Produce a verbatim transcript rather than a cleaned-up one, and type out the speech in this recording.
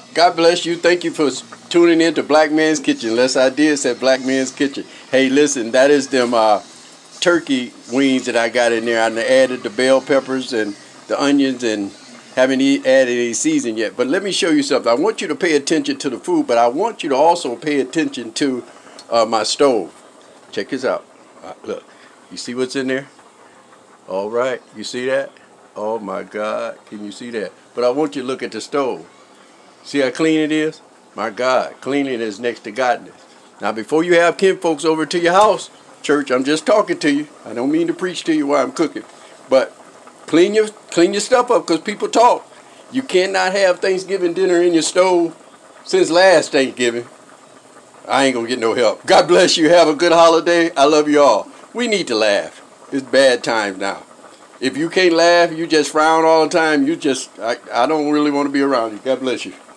God bless you. Thank you for tuning in to Black Man's Kitchen. Unless I did say Black Man's Kitchen. Hey, listen, that is them uh, turkey wings that I got in there. I added the bell peppers and the onions and haven't e added any season yet. But let me show you something. I want you to pay attention to the food, but I want you to also pay attention to uh, my stove. Check this out. Uh, look, you see what's in there? All right, you see that? Oh my God, can you see that? But I want you to look at the stove. See how clean it is? My God, cleanliness is next to godliness. Now, before you have kinfolks over to your house, church, I'm just talking to you. I don't mean to preach to you while I'm cooking, but clean your clean your stuff up because people talk. You cannot have Thanksgiving dinner in your stove since last Thanksgiving. I ain't gonna get no help. God bless you. Have a good holiday. I love you all. We need to laugh. It's bad times now. If you can't laugh, you just frown all the time. You just, I, I don't really want to be around you. God bless you.